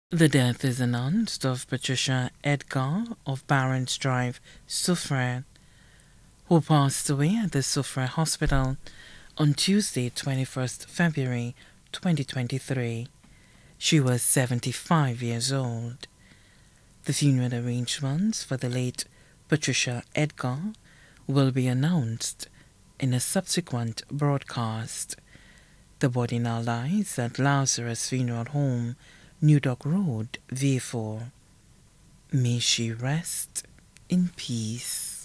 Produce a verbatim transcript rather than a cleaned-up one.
The death is announced of Patricia Edgar of Barron's Drive, Soufriere, who passed away at the Soufriere Hospital on Tuesday, twenty-first February twenty twenty-three. She was seventy-five years old. The funeral arrangements for the late Patricia Edgar will be announced in a subsequent broadcast. The body now lies at Lazarus Funeral Home, New Dock Road, V four. May she rest in peace.